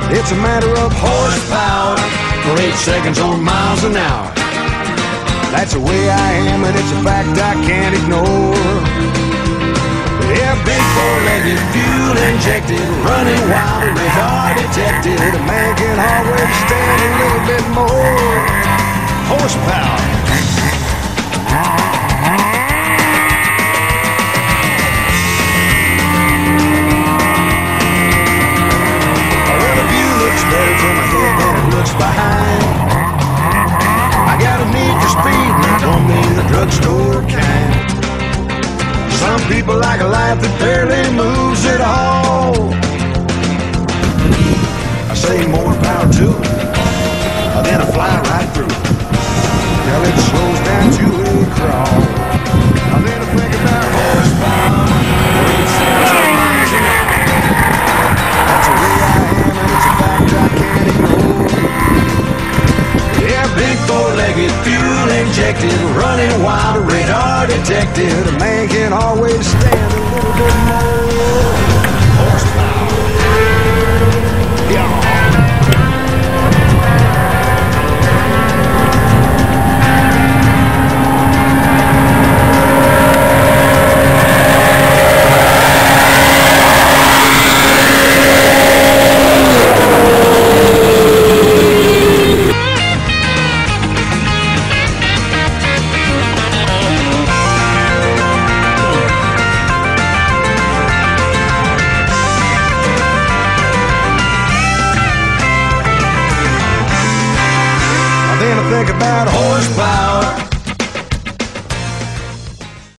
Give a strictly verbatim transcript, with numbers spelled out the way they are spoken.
It's a matter of horsepower for eight seconds or miles an hour. That's the way I am, and it's a fact I can't ignore. Yeah, big four-legged, fuel-injected, running wild, radar detected. A man can always stand a little bit more horsepower. Well, the view looks better from ahead than it looks behind. I got a need for speed, and I don't mean the drugstore kind. Some people like a life that barely moves at all. I say more power to it, then I fly right through it till it slows down to a crawl. I then I think about horsepower. That's the way I am, and it's a fact I can't ignore. Yeah, big four-legged, fuel-injected, running wild, radar detected. A man